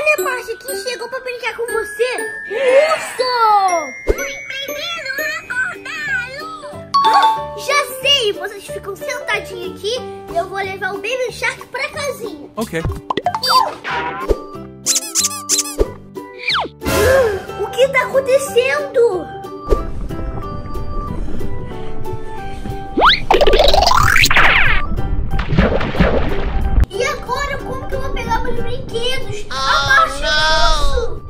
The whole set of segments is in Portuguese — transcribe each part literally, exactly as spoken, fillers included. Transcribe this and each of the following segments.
Olha, Masha, quem chegou pra brincar com você? Urso! Primeiro acordado! Ah, já sei! Vocês ficam sentadinhos aqui e eu vou levar o Baby Shark pra casinha. Ok. O que tá acontecendo? E agora, como que eu vou pegar meus brinquedos? Oh, a Masha,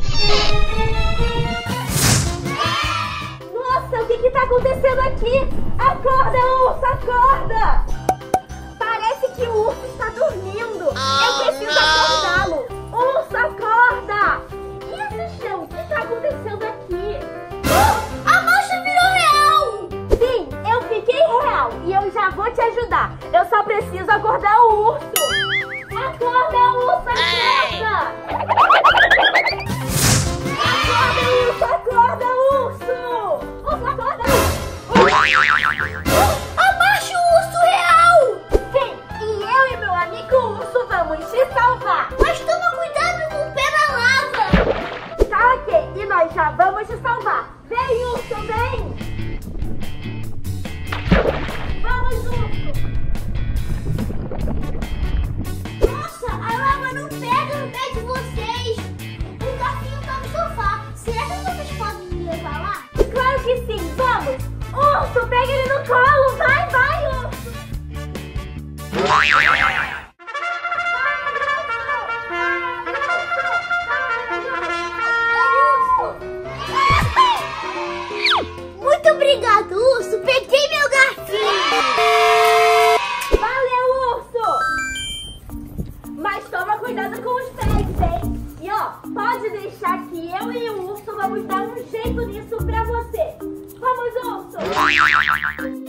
Nossa, o que que tá acontecendo aqui? Acorda, urso, acorda! Parece que o urso está dormindo. Oh, Eu preciso não. acordá-lo. Urso, acorda! E esse chão? O que tá acontecendo aqui? Oh, a Masha virou real! Sim, eu fiquei real e eu já vou te ajudar. Eu só preciso acordar o urso. Acorda, urso, acorda! Acorda, urso, acorda, urso! Urso, acorda! A Masha, o urso real! Sim, e eu e meu amigo urso vamos te salvar. Mas toma cuidado com o pé na lava! Tá ok, e nós já vamos te salvar. Vem, urso, vem! Vamos, urso! Nossa, a lava não pega no pé de vocês! O garfinho tá no sofá. Será que vocês podem me levar lá? Claro que sim, vamos! Urso, pega ele no colo! Vai, vai, urso! Muito obrigado, urso! Peguei meu garfinho! Valeu, urso! Mas toma cuidado com os pés, hein? E ó, pode deixar que eu e o urso vamos dar um jeito nisso pra você. Vamos, urso!